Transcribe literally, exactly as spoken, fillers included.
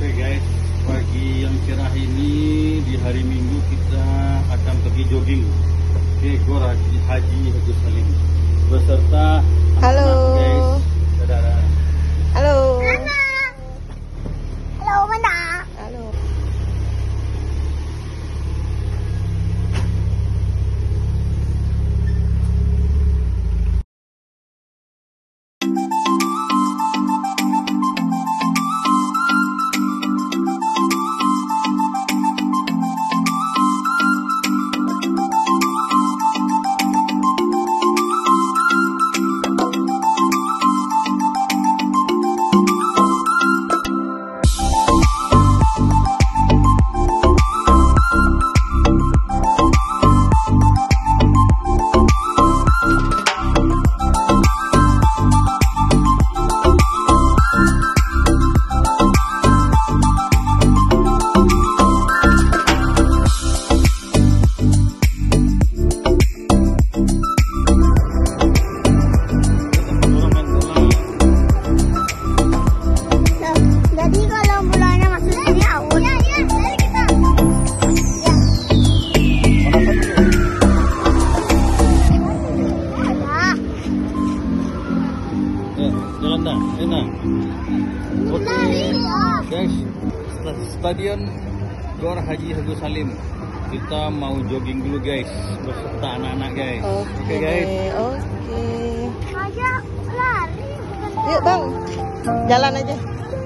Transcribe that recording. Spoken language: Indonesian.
Oke guys, pagi yang cerah ini di hari Minggu kita akan pergi jogging ke Gor Haji Haji Agus Salim beserta halo anak-anak guys, saudara. Halo. Halo, mana? Halo. Jadi kalau mulanya masuk sini awal. Ya, ya, dari kita. Ya. Eh, jalan dah, enak. Oke Lari. guys, stadion Gor Haji Agus Salim. Kita mau jogging dulu guys beserta anak-anak guys. Oke Oke, guys. oke. Aja lari bukan. Yuk bang, jalan aja.